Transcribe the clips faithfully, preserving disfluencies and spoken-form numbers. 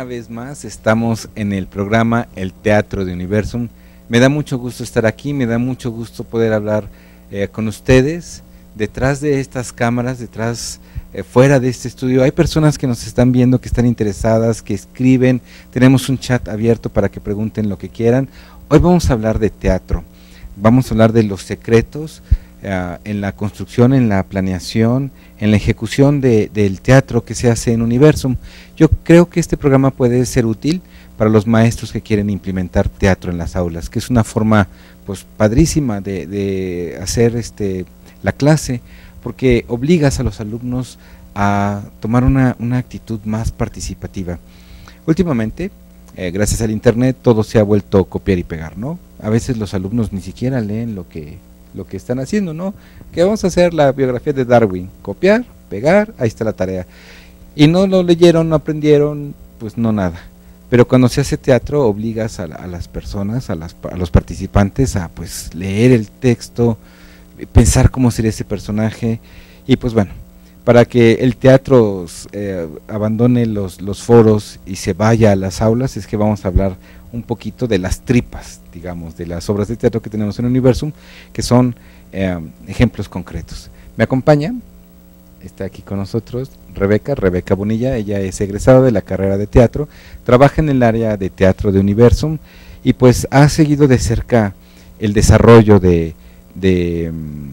vez más estamos en el programa El Teatro de Universum. Me da mucho gusto estar aquí, me da mucho gusto poder hablar eh, con ustedes. Detrás de estas cámaras, detrás, eh, fuera de este estudio, hay personas que nos están viendo, que están interesadas, que escriben. Tenemos un chat abierto para que pregunten lo que quieran. Hoy vamos a hablar de teatro, vamos a hablar de los secretos uh, en la construcción, en la planeación, en la ejecución de, del teatro que se hace en Universum. Yo creo que este programa puede ser útil para los maestros que quieren implementar teatro en las aulas, que es una forma pues padrísima de, de hacer este la clase, porque obligas a los alumnos a tomar una, una actitud más participativa. Últimamente, eh, gracias al internet, todo se ha vuelto copiar y pegar, ¿no? A veces los alumnos ni siquiera leen lo que, lo que están haciendo, ¿no? Que vamos a hacer la biografía de Darwin, copiar, pegar, ahí está la tarea. Y no lo leyeron, no aprendieron, pues no nada. Pero cuando se hace teatro, obligas a, a las personas, a, las, a los participantes a pues leer el texto, pensar cómo sería ese personaje, y pues bueno, para que el teatro eh, abandone los, los foros y se vaya a las aulas, es que vamos a hablar un poquito de las tripas, digamos, de las obras de teatro que tenemos en Universum, que son eh, ejemplos concretos. Me acompaña, está aquí con nosotros, Rebeca, Rebeca Bonilla. Ella es egresada de la carrera de teatro, trabaja en el área de teatro de Universum, y pues ha seguido de cerca el desarrollo de de um,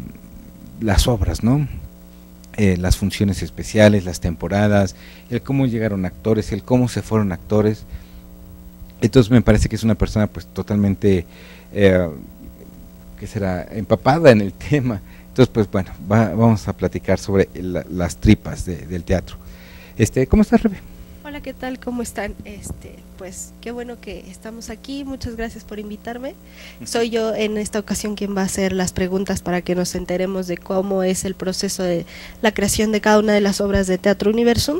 las obras, ¿no? Eh, las funciones especiales, las temporadas, el cómo llegaron actores, el cómo se fueron actores. Entonces me parece que es una persona pues totalmente, eh, que será, empapada en el tema. Entonces pues bueno, va, vamos a platicar sobre el, las tripas de, del teatro. Este, ¿cómo estás, Rebe? Hola, ¿qué tal? ¿Cómo están? Este, pues qué bueno que estamos aquí, muchas gracias por invitarme. Soy yo en esta ocasión quien va a hacer las preguntas para que nos enteremos de cómo es el proceso de la creación de cada una de las obras de Teatro Universum.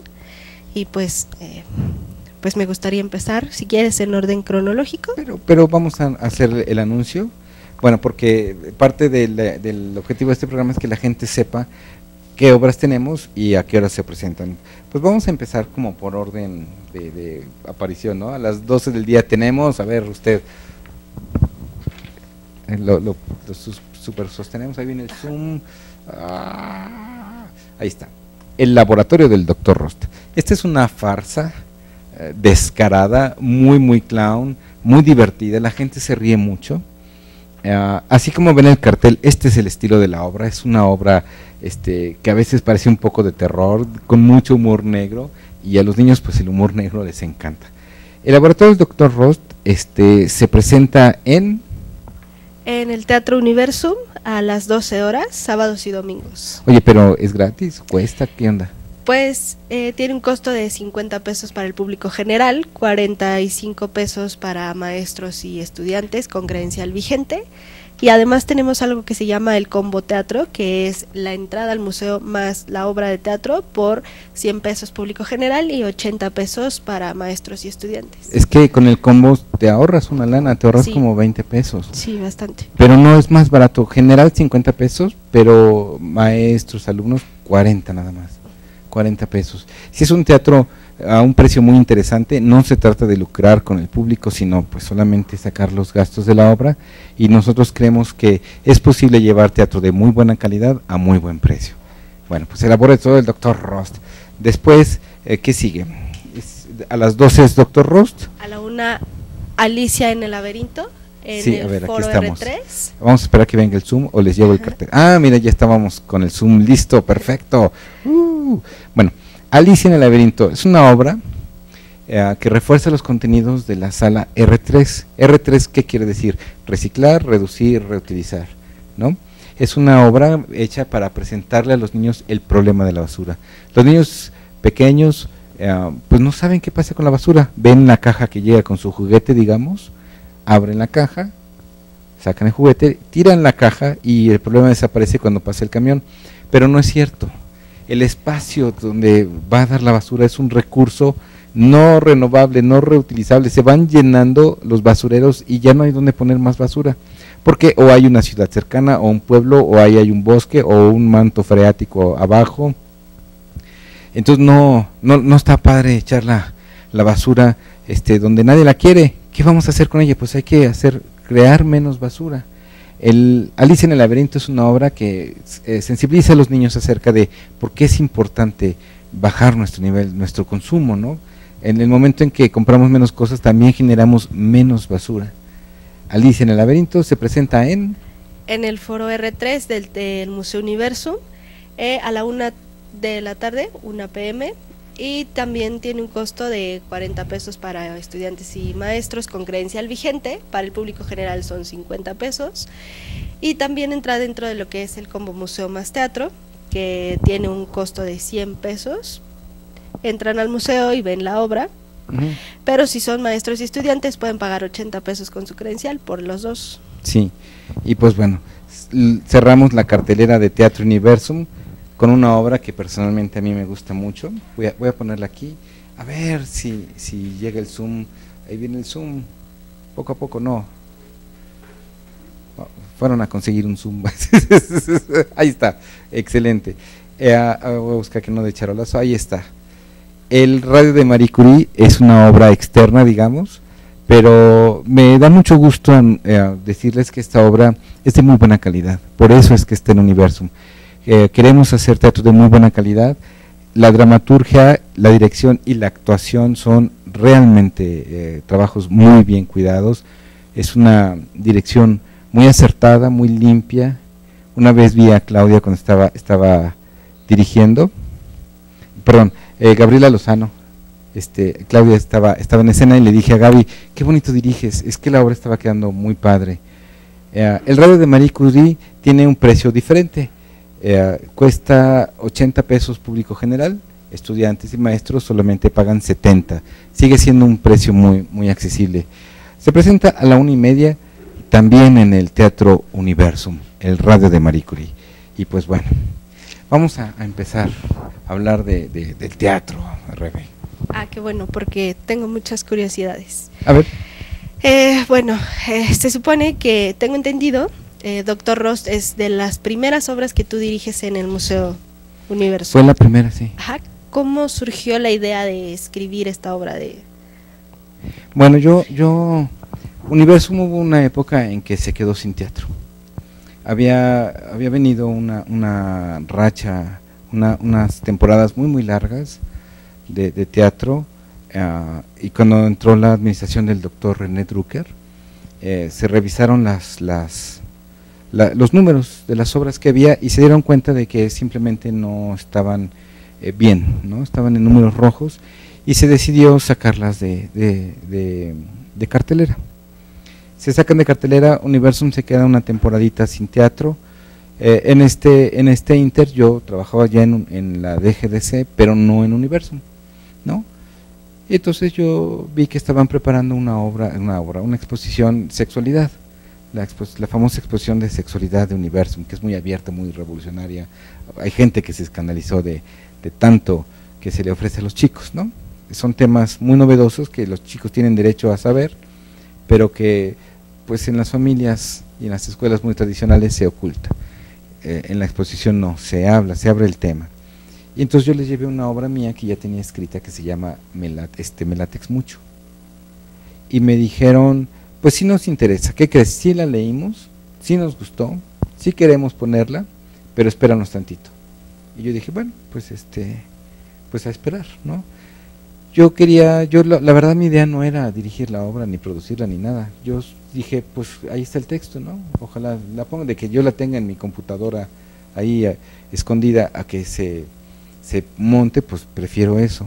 Y pues, eh, pues me gustaría empezar, si quieres, en orden cronológico. Pero, pero vamos a hacer el anuncio, bueno, porque parte del, del objetivo de este programa es que la gente sepa qué obras tenemos y a qué horas se presentan. Pues vamos a empezar como por orden de, de aparición, ¿no? A las doce del día tenemos, a ver usted, lo, lo, lo super sostenemos, ahí viene el Zoom, ah, ahí está, el laboratorio del doctor Rost. Esta es una farsa eh, descarada, muy muy clown, muy divertida, la gente se ríe mucho. Uh, así como ven el cartel, este es el estilo de la obra, es una obra este, que a veces parece un poco de terror, con mucho humor negro, y a los niños pues el humor negro les encanta. El laboratorio del doctor Rost este, se presenta en... En el Teatro Universum a las doce horas, sábados y domingos. Oye, pero ¿es gratis? ¿Cuesta? ¿Qué onda? Pues eh, tiene un costo de cincuenta pesos para el público general, cuarenta y cinco pesos para maestros y estudiantes con credencial vigente, y además tenemos algo que se llama el combo teatro, que es la entrada al museo más la obra de teatro por cien pesos público general y ochenta pesos para maestros y estudiantes. Es que con el combo te ahorras una lana, te ahorras sí. como veinte pesos. Sí, bastante. Pero no es más barato, general cincuenta pesos, pero maestros, alumnos cuarenta nada más. cuarenta pesos. Si es un teatro a un precio muy interesante, no se trata de lucrar con el público, sino pues solamente sacar los gastos de la obra, y nosotros creemos que es posible llevar teatro de muy buena calidad a muy buen precio. Bueno, pues el laboratorio del doctor Rost. Después, eh, ¿qué sigue? Es, a las doce es doctor Rost. A la una, Alicia en el laberinto. En sí, el a ver, aquí foro estamos. R tres. Vamos a esperar que venga el Zoom o les llevo el cartel. Ah, mira, ya estábamos con el Zoom listo, perfecto. Uh, bueno, Alicia en el laberinto es una obra eh, que refuerza los contenidos de la sala R tres. R tres, ¿qué quiere decir? Reciclar, reducir, reutilizar, ¿no? Es una obra hecha para presentarle a los niños el problema de la basura. Los niños pequeños eh, pues no saben qué pasa con la basura. Ven la caja que llega con su juguete, digamos, abren la caja, sacan el juguete, tiran la caja y el problema desaparece cuando pasa el camión. Pero no es cierto. El espacio donde va a dar la basura es un recurso no renovable, no reutilizable. Se van llenando los basureros y ya no hay donde poner más basura, porque o hay una ciudad cercana o un pueblo, o ahí hay un bosque o un manto freático abajo. Entonces no, no, no está padre echar la, la basura este, donde nadie la quiere. ¿Qué vamos a hacer con ella? Pues hay que hacer, crear menos basura. El Alicia en el laberinto es una obra que eh, sensibiliza a los niños acerca de por qué es importante bajar nuestro nivel, nuestro consumo, ¿no? En el momento en que compramos menos cosas también generamos menos basura. Alicia en el laberinto se presenta en... En el foro erre tres del, del Museo Universum, eh, a la una de la tarde, una pe eme, y también tiene un costo de cuarenta pesos para estudiantes y maestros con credencial vigente. Para el público general son cincuenta pesos, y también entra dentro de lo que es el combo Museo más Teatro, que tiene un costo de cien pesos. Entran al museo y ven la obra, uh-huh. Pero si son maestros y estudiantes pueden pagar ochenta pesos con su credencial por los dos. Sí, y pues bueno, cerramos la cartelera de Teatro Universum con una obra que personalmente a mí me gusta mucho. Voy a, voy a ponerla aquí, a ver si, si llega el zoom. Ahí viene el zoom, poco a poco. No, fueron a conseguir un zoom. Ahí está, excelente. Eh, voy a buscar que no de charolazo, ahí está. El Radio de Marie Curie es una obra externa, digamos, pero me da mucho gusto eh, decirles que esta obra es de muy buena calidad, por eso es que está en Universum. Eh, queremos hacer teatro de muy buena calidad. La dramaturgia, la dirección y la actuación son realmente eh, trabajos muy bien cuidados. Es una dirección muy acertada, muy limpia. Una vez vi a Claudia cuando estaba, estaba dirigiendo, perdón, eh, Gabriela Lozano, este, Claudia estaba, estaba en escena y le dije a Gaby, qué bonito diriges, es que la obra estaba quedando muy padre. Eh, el Radio de Marie Curie tiene un precio diferente. Eh, cuesta ochenta pesos público general, estudiantes y maestros solamente pagan setenta, sigue siendo un precio muy, muy accesible. Se presenta a la una y media también en el Teatro Universum, el Radio de Marie Curie. Y pues bueno, vamos a, a empezar a hablar de, de, del teatro, Rebe. Ah, qué bueno, porque tengo muchas curiosidades. A ver. Eh, bueno, eh, se supone que, tengo entendido, Eh, Doctor Rost es de las primeras obras que tú diriges en el Museo Universum. Fue la primera, sí. Ajá. ¿Cómo surgió la idea de escribir esta obra de...? Bueno, yo, yo, Universum hubo una época en que se quedó sin teatro. Había, había venido una, una racha, una, unas temporadas muy, muy largas de, de teatro, uh, y cuando entró la administración del doctor René Drucker, eh, se revisaron las... las La, los números de las obras que había y se dieron cuenta de que simplemente no estaban eh, bien, no estaban en números rojos, y se decidió sacarlas de, de, de, de cartelera. Se sacan de cartelera, Universum se queda una temporadita sin teatro. Eh, en este en este inter yo trabajaba ya en, en la de ge de ce, pero no en Universum, ¿no? Y entonces yo vi que estaban preparando una obra, una obra, una exposición Sexualidad. La, la famosa exposición de sexualidad de Universum, que es muy abierta, muy revolucionaria. Hay gente que se escandalizó de, de tanto que se le ofrece a los chicos, ¿no? Son temas muy novedosos que los chicos tienen derecho a saber, pero que pues en las familias y en las escuelas muy tradicionales se oculta. Eh, en la exposición no, se habla, se abre el tema. Y entonces yo les llevé una obra mía que ya tenía escrita que se llama Me, este, Me látex mucho. Y me dijeron, pues sí nos interesa, ¿qué crees? Sí la leímos, sí nos gustó, sí queremos ponerla, pero espéranos tantito. Y yo dije, bueno, pues este, pues a esperar, ¿no? Yo quería, yo la, la verdad mi idea no era dirigir la obra, ni producirla, ni nada. Yo dije, pues ahí está el texto, ¿no? Ojalá la ponga, de que yo la tenga en mi computadora ahí a, escondida, a que se, se monte, pues prefiero eso.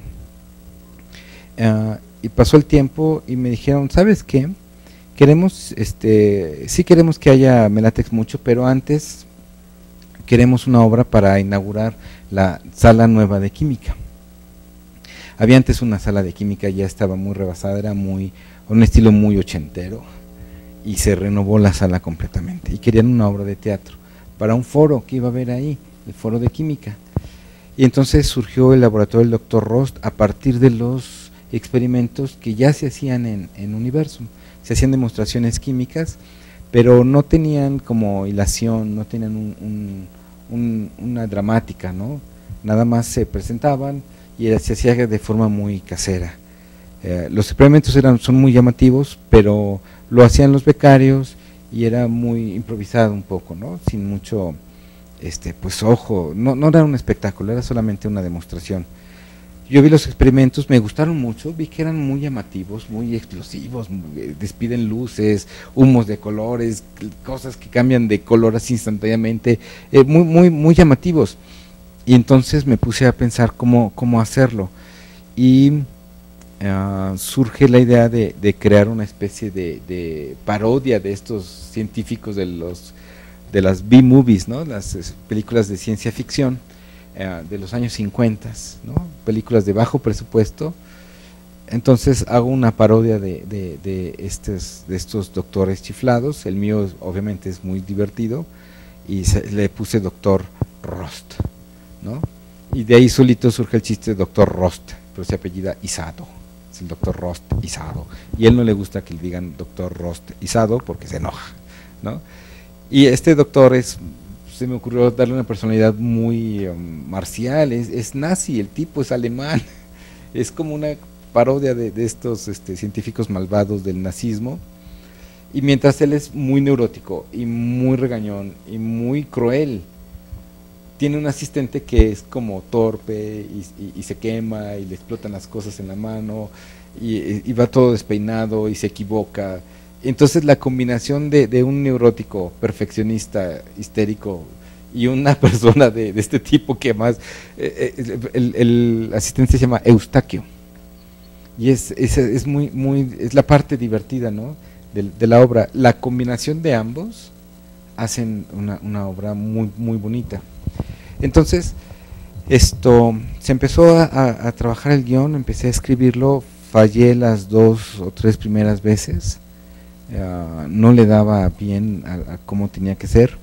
Uh, y pasó el tiempo y me dijeron, ¿sabes qué? Queremos, este, sí queremos que haya Me látex mucho, pero antes queremos una obra para inaugurar la sala nueva de química. Había antes una sala de química, ya estaba muy rebasada, era muy, un estilo muy ochentero, y se renovó la sala completamente, y querían una obra de teatro, para un foro que iba a haber ahí, el foro de química. Y entonces surgió el laboratorio del doctor Rost a partir de los experimentos que ya se hacían en, en Universum. Se hacían demostraciones químicas, pero no tenían como hilación, no tenían un, un, un, una dramática, ¿no? Nada más se presentaban y era, se hacía de forma muy casera. Eh, los experimentos eran, son muy llamativos, pero lo hacían los becarios y era muy improvisado un poco, ¿no? Sin mucho, este, pues ojo, no, no era un espectáculo, era solamente una demostración. Yo vi los experimentos, me gustaron mucho, vi que eran muy llamativos, muy explosivos, muy, despiden luces, humos de colores, cosas que cambian de color así instantáneamente, eh, muy, muy, muy llamativos. Y entonces me puse a pensar cómo, cómo hacerlo. Y uh, surge la idea de, de crear una especie de, de parodia de estos científicos de los de las B-movies, ¿no? Las es, películas de ciencia ficción uh, de los años cincuenta, ¿no? Películas de bajo presupuesto. Entonces hago una parodia de, de, de, estos, de estos doctores chiflados. El mío obviamente es muy divertido y se, le puse Doctor Rost, ¿no? Y de ahí solito surge el chiste de Doctor Rost, pero se apellida Izado, es el Doctor Rost Izado, y a él no le gusta que le digan Doctor Rost Izado porque se enoja, ¿no? Y este doctor es, se me ocurrió darle una personalidad muy um, marcial, es, es nazi, el tipo es alemán, es como una parodia de, de estos este, científicos malvados del nazismo, y mientras él es muy neurótico y muy regañón y muy cruel, tiene un asistente que es como torpe y, y, y se quema y le explotan las cosas en la mano y, y va todo despeinado y se equivoca. Entonces la combinación de, de un neurótico perfeccionista histérico y una persona de, de este tipo que más, eh, el, el asistente se llama Eustaquio, y es, es, es muy, muy, es la parte divertida, ¿no? de, de la obra. La combinación de ambos hacen una, una obra muy, muy bonita. Entonces, esto se empezó a, a, a trabajar el guión, empecé a escribirlo, fallé las dos o tres primeras veces, uh, no le daba bien a, a cómo tenía que ser,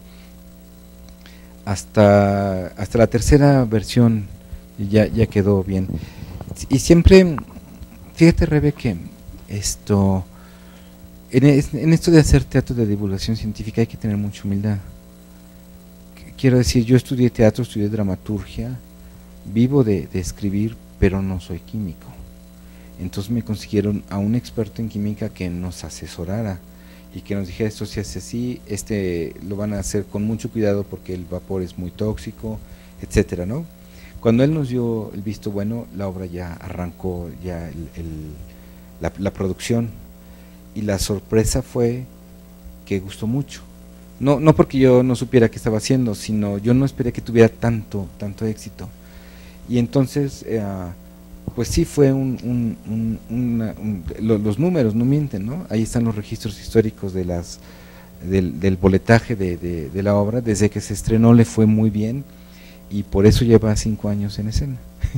hasta, hasta la tercera versión ya, ya quedó bien. Y siempre, fíjate Rebe, que esto, en, en esto de hacer teatro de divulgación científica hay que tener mucha humildad. Quiero decir, yo estudié teatro, estudié dramaturgia, vivo de, de escribir, pero no soy químico. Entonces me consiguieron a un experto en química que nos asesorara y que nos dijera, esto se hace así, este lo van a hacer con mucho cuidado porque el vapor es muy tóxico, etcétera, ¿no? Cuando él nos dio el visto bueno, la obra ya arrancó, ya el, el, la, la producción, y la sorpresa fue que gustó mucho. No, no porque yo no supiera qué estaba haciendo, sino yo no esperé que tuviera tanto, tanto éxito. Y entonces, eh, pues sí fue un, un, un, una, un lo, los números no mienten, ¿no? Ahí están los registros históricos de las, del, del boletaje de, de, de la obra. Desde que se estrenó le fue muy bien y por eso lleva cinco años en escena.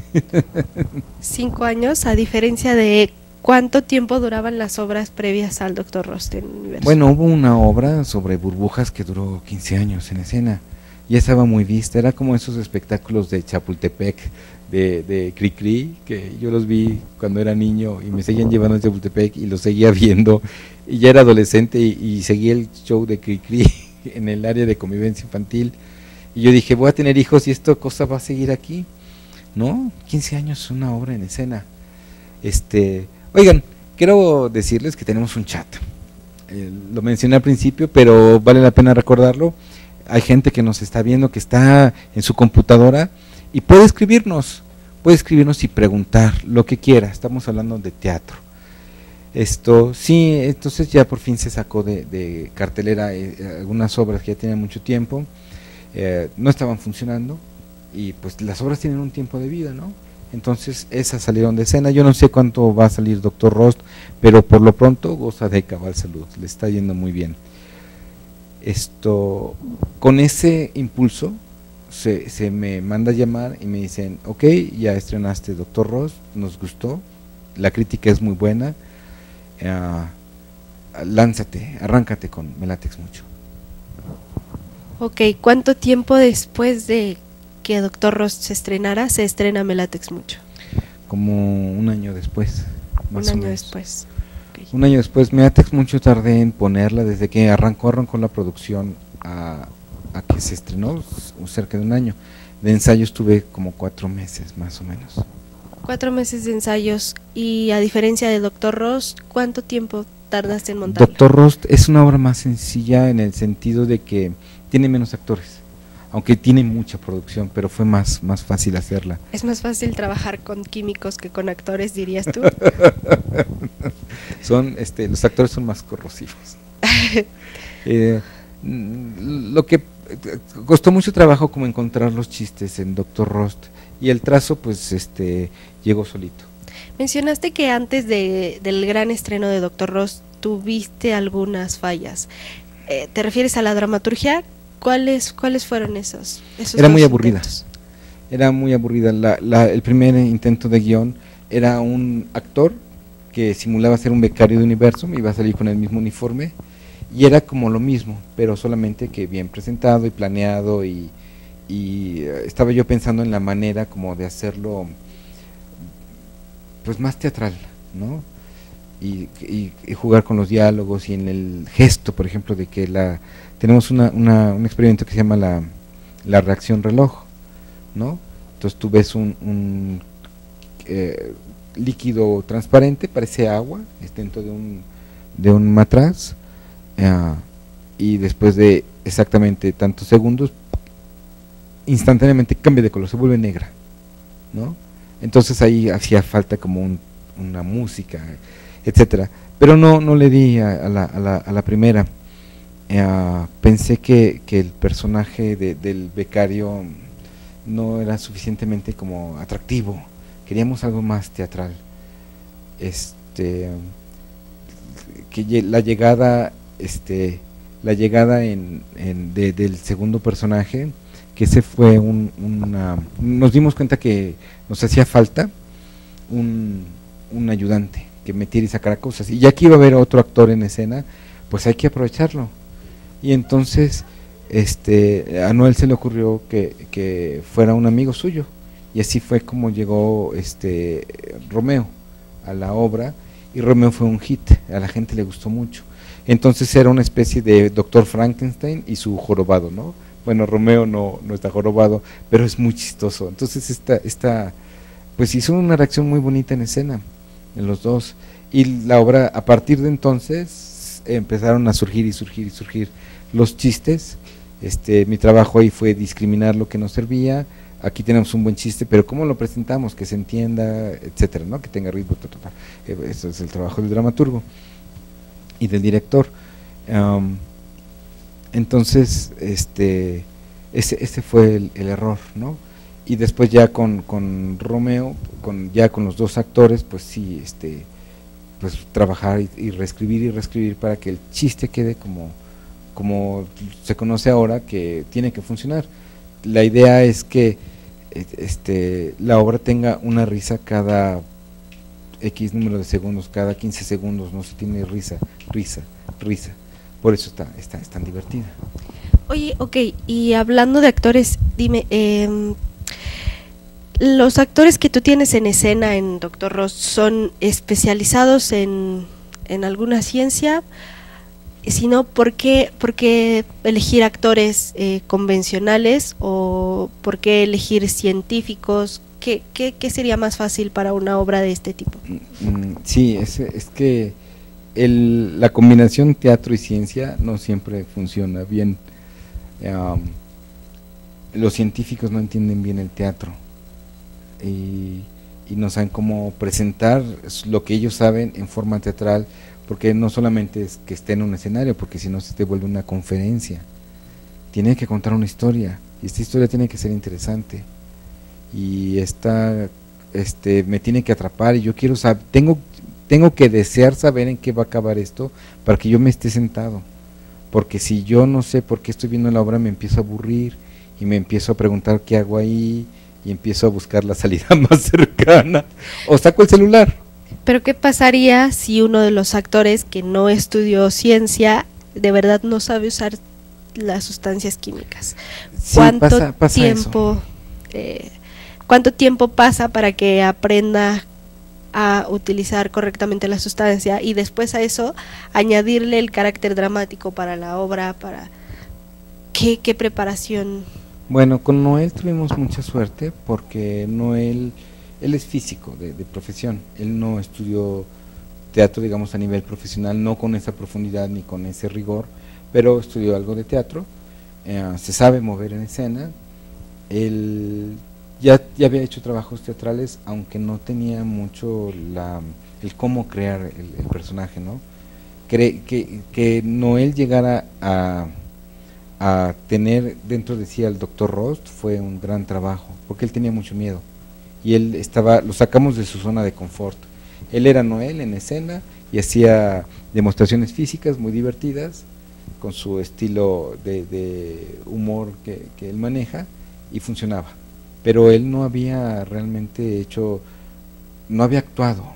Cinco años, a diferencia de ¿cuánto tiempo duraban las obras previas al Doctor Rost en Universo? Bueno, hubo una obra sobre burbujas que duró quince años en escena, ya estaba muy vista, era como esos espectáculos de Chapultepec, de, de Cricri, que yo los vi cuando era niño y me seguían llevando a Chapultepec y los seguía viendo, y ya era adolescente y, y seguía el show de Cricri en el área de convivencia infantil, y yo dije, voy a tener hijos y esta cosa va a seguir aquí, ¿no? quince años una obra en escena. Este... Oigan, quiero decirles que tenemos un chat, eh, lo mencioné al principio, pero vale la pena recordarlo. Hay gente que nos está viendo, que está en su computadora y puede escribirnos, puede escribirnos y preguntar lo que quiera. Estamos hablando de teatro. Esto, sí, entonces ya por fin se sacó de, de cartelera eh, algunas obras que ya tenían mucho tiempo, eh, no estaban funcionando y pues las obras tienen un tiempo de vida, ¿no? Entonces esas salieron de escena. Yo no sé cuánto va a salir Doctor Rost, pero por lo pronto goza de cabal salud, le está yendo muy bien. Esto, con ese impulso se, se me manda a llamar y me dicen, ok, ya estrenaste Doctor Rost, nos gustó, la crítica es muy buena, uh, lánzate, arráncate con Me Latex Mucho. Ok, ¿cuánto tiempo después de que Doctor Rost se estrenara, se estrena Me Latex Mucho? Como un año después. Más un año o menos. después. Okay. Un año después, Me Latex Mucho tardé en ponerla, desde que arrancó, arrancó la producción a, a que se estrenó, cerca de un año. De ensayos tuve como cuatro meses, más o menos. Cuatro meses de ensayos. Y a diferencia de Doctor Rost, ¿cuánto tiempo tardaste en montarlo? Doctor Rost es una obra más sencilla en el sentido de que tiene menos actores, aunque tiene mucha producción, pero fue más, más fácil hacerla. Es más fácil trabajar con químicos que con actores, dirías tú. son, este, los actores son más corrosivos. eh, lo que costó mucho trabajo como encontrar los chistes en Doctor Rost, y el trazo pues este llegó solito. Mencionaste que antes de, del gran estreno de Doctor Rost tuviste algunas fallas. Eh, ¿Te refieres a la dramaturgia? ¿Cuáles cuáles fueron esos? esos Era dos muy aburrida. intentos? Era muy aburrida. La, la, el primer intento de guión era un actor que simulaba ser un becario de Universum, iba a salir con el mismo uniforme, y era como lo mismo, pero solamente que bien presentado y planeado, y, y estaba yo pensando en la manera como de hacerlo pues más teatral, ¿no? Y, y, y jugar con los diálogos y en el gesto, por ejemplo, de que la tenemos una, una, un experimento que se llama la, la reacción reloj, ¿no? Entonces tú ves un, un eh, líquido transparente, parece agua, es dentro de un, de un matraz, uh, y después de exactamente tantos segundos, instantáneamente cambia de color, se vuelve negra, ¿no? Entonces ahí hacía falta como un, una música, etcétera, pero no no le di a, a, la, a, la, a la primera. Uh, pensé que, que el personaje de, del becario no era suficientemente como atractivo, queríamos algo más teatral. Este que la llegada este la llegada en, en de, del segundo personaje, que ese fue un, una nos dimos cuenta que nos hacía falta un, un ayudante que metiera y sacara cosas, y ya que iba a haber otro actor en escena, pues hay que aprovecharlo. Y entonces este a Noel se le ocurrió que, que fuera un amigo suyo, y así fue como llegó este Romeo a la obra, y Romeo fue un hit, a la gente le gustó mucho. Entonces era una especie de Doctor Frankenstein y su jorobado, ¿no? Bueno, Romeo no, no está jorobado, pero es muy chistoso. Entonces esta, esta pues hizo una reacción muy bonita en escena, en los dos, y la obra, a partir de entonces empezaron a surgir y surgir y surgir los chistes. Este, mi trabajo ahí fue discriminar lo que nos servía. Aquí tenemos un buen chiste, pero cómo lo presentamos, que se entienda, etcétera, ¿no? Que tenga ritmo, ta, ta, ta. Eso es el trabajo del dramaturgo y del director. Um, entonces, este, ese, ese fue el, el error, ¿no? Y después ya con, con Romeo, con ya con los dos actores, pues sí, este, pues trabajar y, y reescribir y reescribir para que el chiste quede como, como se conoce ahora, que tiene que funcionar. La idea es que este, la obra tenga una risa cada X número de segundos, cada quince segundos, no se tiene risa, risa, risa. Por eso está, está, es tan divertida. Oye, ok, y hablando de actores, dime, eh, ¿los actores que tú tienes en escena en Doctor Rost son especializados en, en alguna ciencia? Si no, ¿por qué, por qué elegir actores eh, convencionales, o por qué elegir científicos? ¿Qué, qué, ¿Qué sería más fácil para una obra de este tipo? Sí, es, es que el, la combinación teatro y ciencia no siempre funciona bien. Um, los científicos no entienden bien el teatro y, y no saben cómo presentar lo que ellos saben en forma teatral, porque no solamente es que esté en un escenario, porque si no se te vuelve una conferencia. Tiene que contar una historia, y esta historia tiene que ser interesante, y esta este me tiene que atrapar, y yo quiero saber, tengo tengo que desear saber en qué va a acabar esto para que yo me esté sentado, porque si yo no sé por qué estoy viendo la obra, me empiezo a aburrir y me empiezo a preguntar qué hago ahí, y empiezo a buscar la salida más cercana, o saco el celular. Pero ¿qué pasaría si uno de los actores que no estudió ciencia de verdad no sabe usar las sustancias químicas? Sí, ¿Cuánto pasa, pasa tiempo eh, cuánto tiempo pasa para que aprenda a utilizar correctamente la sustancia, y después a eso añadirle el carácter dramático para la obra? Para ¿qué, qué preparación? Bueno, con Noel tuvimos mucha suerte, porque Noel él es físico de, de profesión, él no estudió teatro, digamos, a nivel profesional, no con esa profundidad ni con ese rigor, pero estudió algo de teatro, eh, se sabe mover en escena, él ya, ya había hecho trabajos teatrales, aunque no tenía mucho la, el cómo crear el, el personaje, ¿no? Cre, que, que Noel llegara a, a tener dentro de sí al doctor Rost fue un gran trabajo, porque él tenía mucho miedo, y él estaba, lo sacamos de su zona de confort. Él era Noel en escena y hacía demostraciones físicas muy divertidas, con su estilo de, de humor que, que él maneja, y funcionaba. Pero él no había realmente hecho, no había actuado,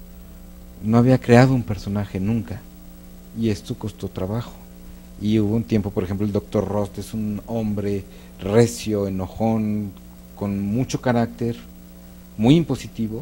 no había creado un personaje nunca, y esto costó trabajo. Y hubo un tiempo, por ejemplo, el doctor Rost es un hombre recio, enojón, con mucho carácter, muy impositivo,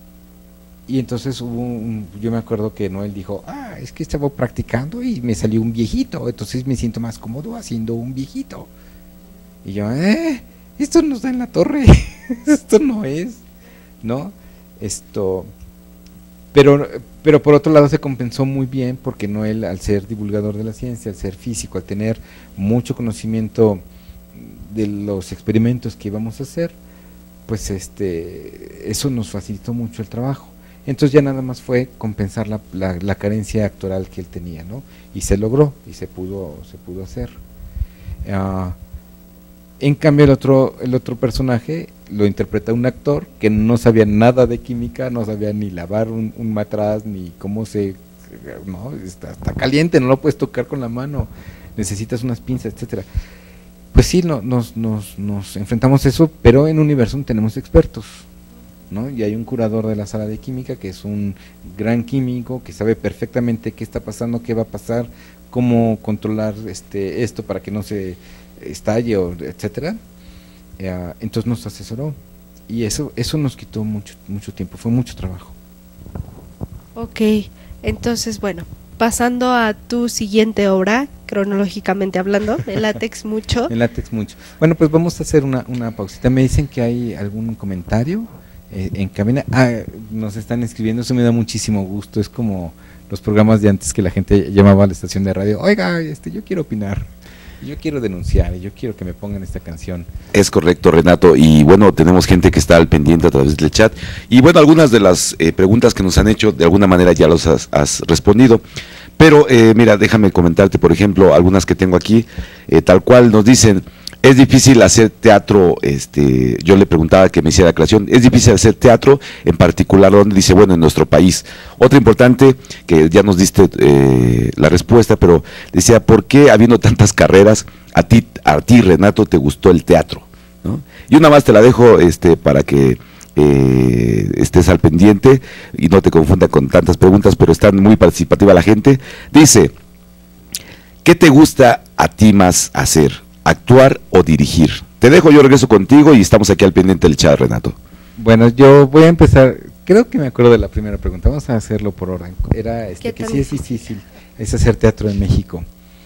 y entonces hubo un, yo me acuerdo que Noel dijo, ah, es que estaba practicando y me salió un viejito, entonces me siento más cómodo haciendo un viejito. Y yo, eh, esto nos da en la torre, esto no es, ¿no? Esto, pero, pero por otro lado se compensó muy bien, porque Noel, al ser divulgador de la ciencia, al ser físico, al tener mucho conocimiento de los experimentos que íbamos a hacer, pues este, eso nos facilitó mucho el trabajo. Entonces ya nada más fue compensar la, la, la carencia actoral que él tenía, ¿no? Y se logró, y se pudo, se pudo hacer. Uh, en cambio el otro, el otro personaje lo interpreta un actor que no sabía nada de química, no sabía ni lavar un, un matraz, ni cómo se, no, está, está caliente, no lo puedes tocar con la mano, necesitas unas pinzas, etcétera. Pues sí, no, nos, nos, nos enfrentamos a eso, pero en Universum tenemos expertos, ¿no? Y hay un curador de la sala de química que es un gran químico que sabe perfectamente qué está pasando, qué va a pasar, cómo controlar este esto para que no se estalle, o etcétera. Eh, entonces nos asesoró, y eso eso nos quitó mucho mucho tiempo, fue mucho trabajo. Ok, entonces bueno, pasando a tu siguiente obra, cronológicamente hablando, el látex mucho. El látex mucho. Bueno, pues vamos a hacer una, una pausita. Me dicen que hay algún comentario eh, en cabina. Ah, nos están escribiendo, eso me da muchísimo gusto. Es como los programas de antes que la gente llamaba a la estación de radio. Oiga, este, yo quiero opinar, yo quiero denunciar, yo quiero que me pongan esta canción. Es correcto, Renato, y bueno, tenemos gente que está al pendiente a través del chat, y bueno, algunas de las eh, preguntas que nos han hecho, de alguna manera ya los has, has respondido, pero eh, mira, déjame comentarte, por ejemplo, algunas que tengo aquí, eh, tal cual nos dicen, es difícil hacer teatro, este, yo le preguntaba que me hiciera aclaración, es difícil hacer teatro, en particular, donde dice, bueno, en nuestro país. Otra importante, que ya nos diste eh, la respuesta, pero decía, ¿por qué habiendo tantas carreras, a ti, a ti Renato, te gustó el teatro? ¿No? Y una más te la dejo este, para que eh, estés al pendiente y no te confunda con tantas preguntas, pero está muy participativa la gente. Dice, ¿qué te gusta a ti más hacer? ¿Actuar o dirigir? Te dejo, yo regreso contigo y estamos aquí al pendiente del chat, Renato. Bueno, yo voy a empezar, creo que me acuerdo de la primera pregunta, vamos a hacerlo por orden. Era este, que sí es difícil, es hacer teatro en México.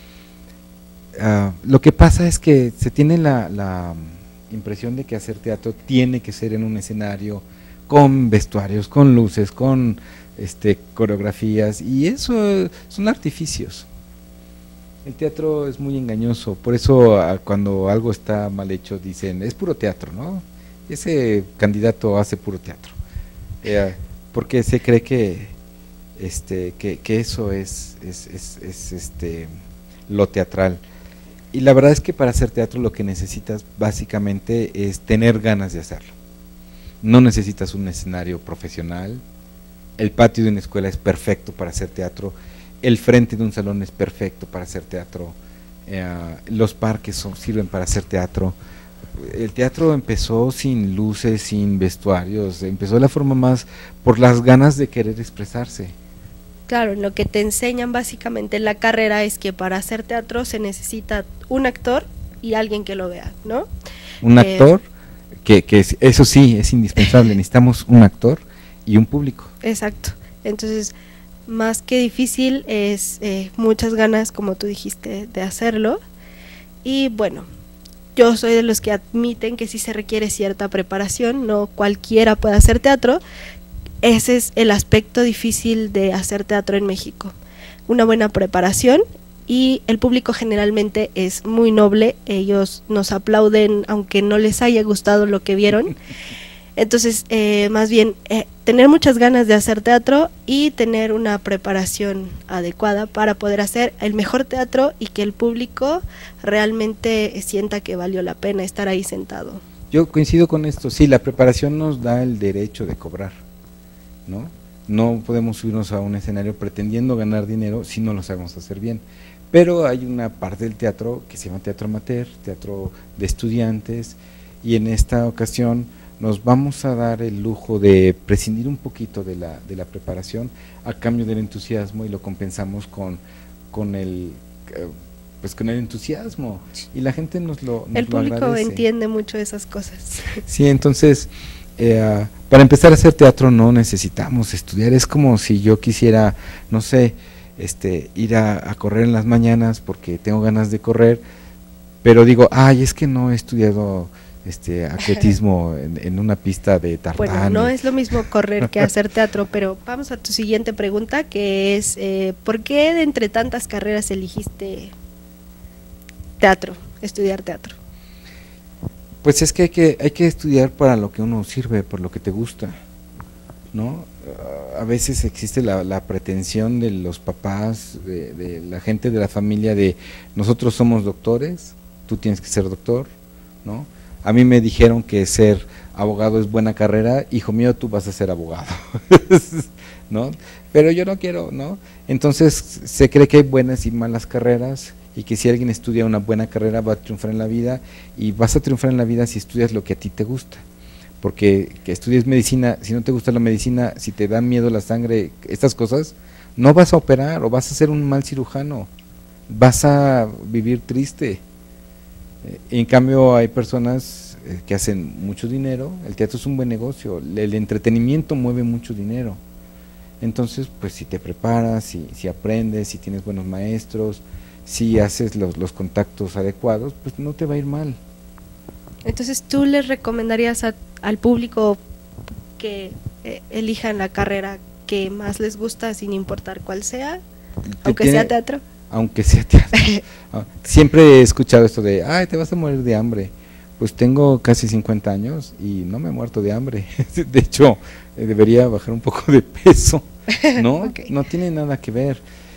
Uh, lo que pasa es que se tiene la, la impresión de que hacer teatro tiene que ser en un escenario, con vestuarios, con luces, con este, coreografías, y eso son artificios. El teatro es muy engañoso, por eso a, cuando algo está mal hecho dicen, es puro teatro, ¿no? Ese candidato hace puro teatro, eh, porque se cree que, este, que, que eso es, es, es, es este, lo teatral. Y la verdad es que para hacer teatro lo que necesitas básicamente es tener ganas de hacerlo. No necesitas un escenario profesional, el patio de una escuela es perfecto para hacer teatro, el frente de un salón es perfecto para hacer teatro, eh, los parques son, sirven para hacer teatro. El teatro empezó sin luces, sin vestuarios, empezó de la forma más por las ganas de querer expresarse. Claro, lo que te enseñan básicamente en la carrera es que para hacer teatro se necesita un actor y alguien que lo vea, ¿no? Un eh, actor, que, que es, eso sí, es indispensable, necesitamos un actor y un público. Exacto, entonces más que difícil es eh, muchas ganas, como tú dijiste, de hacerlo. Y bueno, yo soy de los que admiten que sí se requiere cierta preparación, no cualquiera puede hacer teatro. Ese es el aspecto difícil de hacer teatro en México, una buena preparación, y el público generalmente es muy noble, ellos nos aplauden aunque no les haya gustado lo que vieron. Entonces, eh, más bien, eh, tener muchas ganas de hacer teatro y tener una preparación adecuada para poder hacer el mejor teatro y que el público realmente sienta que valió la pena estar ahí sentado. Yo coincido con esto, sí, la preparación nos da el derecho de cobrar, ¿no? No podemos subirnos a un escenario pretendiendo ganar dinero si no lo sabemos hacer bien. Pero hay una parte del teatro que se llama teatro amateur, teatro de estudiantes, y en esta ocasión nos vamos a dar el lujo de prescindir un poquito de la, de la preparación a cambio del entusiasmo, y lo compensamos con, con el pues con el entusiasmo, y la gente nos lo nos El lo público agradece. entiende mucho esas cosas. Sí, entonces eh, para empezar a hacer teatro no necesitamos estudiar, es como si yo quisiera, no sé, este ir a, a correr en las mañanas porque tengo ganas de correr, pero digo, ay, es que no he estudiado este atletismo en, en una pista de tartán. Bueno, no es lo mismo correr que hacer teatro, pero vamos a tu siguiente pregunta, que es eh, ¿por qué de entre tantas carreras eligiste teatro, estudiar teatro? Pues es que hay que hay que estudiar para lo que uno sirve, por lo que te gusta, ¿no? A veces existe la, la pretensión de los papás, de, de la gente de la familia, de nosotros somos doctores, tú tienes que ser doctor, ¿no? A mí me dijeron que ser abogado es buena carrera, hijo mío, tú vas a ser abogado, ¿no? Pero yo no quiero, ¿no? Entonces se cree que hay buenas y malas carreras, y que si alguien estudia una buena carrera va a triunfar en la vida, y vas a triunfar en la vida si estudias lo que a ti te gusta, porque que estudies medicina, si no te gusta la medicina, si te da miedo la sangre, estas cosas, no vas a operar, o vas a ser un mal cirujano, vas a vivir triste. En cambio hay personas que hacen mucho dinero, el teatro es un buen negocio, el entretenimiento mueve mucho dinero, entonces pues si te preparas, si, si aprendes, si tienes buenos maestros, si haces los, los contactos adecuados, pues no te va a ir mal. Entonces, ¿tú les recomendarías a, al público que eh, elijan la carrera que más les gusta sin importar cuál sea, aunque tiene, sea teatro? Aunque sea teatro. Siempre he escuchado esto de, ay, te vas a morir de hambre. Pues tengo casi cincuenta años y no me he muerto de hambre. De hecho, debería bajar un poco de peso, ¿no? Okay. No tiene nada que ver.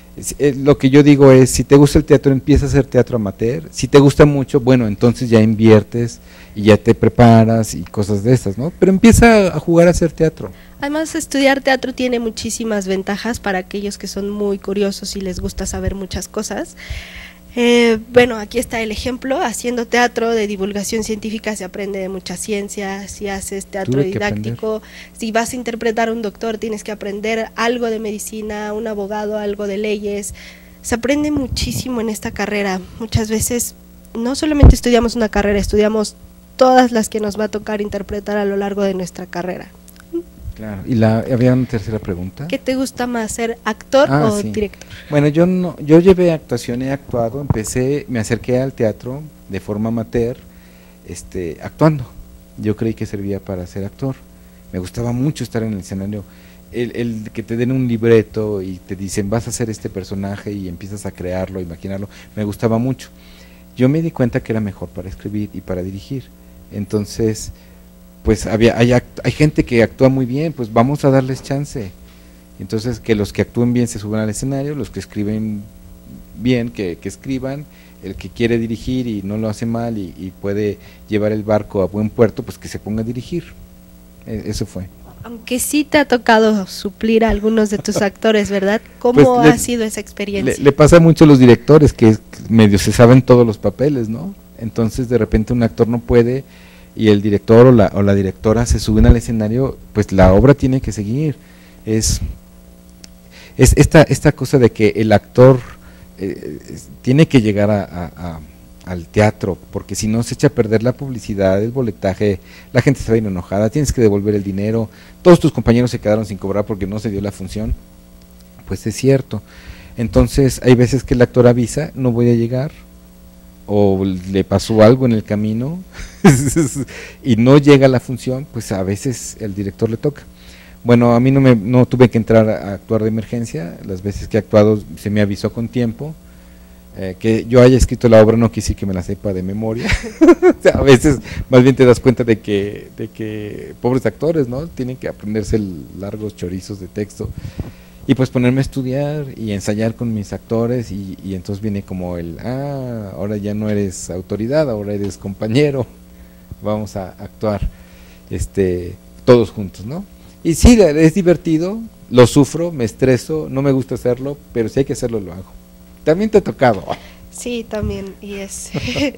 Lo que yo digo es, si te gusta el teatro, empieza a hacer teatro amateur. Si te gusta mucho, bueno, entonces ya inviertes y ya te preparas y cosas de esas, ¿no? Pero empieza a jugar a hacer teatro. Además, estudiar teatro tiene muchísimas ventajas para aquellos que son muy curiosos y les gusta saber muchas cosas. Eh, bueno, aquí está el ejemplo: haciendo teatro de divulgación científica se aprende de mucha ciencia. Si haces teatro didáctico, si vas a interpretar a un doctor, tienes que aprender algo de medicina, un abogado, algo de leyes. Se aprende muchísimo en esta carrera. Muchas veces no solamente estudiamos una carrera, estudiamos todas las que nos va a tocar interpretar a lo largo de nuestra carrera. Claro. ¿Y la había una tercera pregunta? ¿Qué te gusta más, ser actor ah, o sí. director? Bueno, yo no, yo llevé actuación, he actuado, empecé, me acerqué al teatro de forma amateur, este, actuando. Yo creí que servía para ser actor. Me gustaba mucho estar en el escenario. El, el que te den un libreto y te dicen, vas a hacer este personaje, y empiezas a crearlo, imaginarlo, me gustaba mucho. Yo me di cuenta que era mejor para escribir y para dirigir. Entonces, pues había hay, hay gente que actúa muy bien, pues vamos a darles chance. Entonces, que los que actúen bien se suban al escenario, los que escriben bien, que, que escriban, el que quiere dirigir y no lo hace mal y, y puede llevar el barco a buen puerto, pues que se ponga a dirigir. E, eso fue. Aunque sí te ha tocado suplir a algunos de tus actores, ¿verdad? ¿Cómo pues ha le, sido esa experiencia? Le, le pasa mucho a los directores, que medio se saben todos los papeles, ¿no? Entonces, de repente un actor no puede, y el director o la, o la directora se suben al escenario, pues la obra tiene que seguir. Es, es esta, esta cosa de que el actor eh, tiene que llegar a, a, a, al teatro, porque si no se echa a perder la publicidad, el boletaje, la gente se va a ir enojada, tienes que devolver el dinero, todos tus compañeros se quedaron sin cobrar porque no se dio la función, pues es cierto. Entonces hay veces que el actor avisa, no voy a llegar, o le pasó algo en el camino y no llega a la función, pues a veces el director le toca. Bueno, a mí no, me, no tuve que entrar a actuar de emergencia, las veces que he actuado se me avisó con tiempo. Eh, que yo haya escrito la obra no quiere decir que me la sepa de memoria. O sea, a veces más bien te das cuenta de que, de que pobres actores, ¿no? Tienen que aprenderse el, largos chorizos de texto. Y pues ponerme a estudiar y ensayar con mis actores y, y entonces viene como el, ah, ahora ya no eres autoridad, ahora eres compañero, vamos a actuar este, todos juntos, ¿no? Y sí, es divertido, lo sufro, me estreso, no me gusta hacerlo, pero si hay que hacerlo, lo hago. También te ha tocado. Sí, también, y es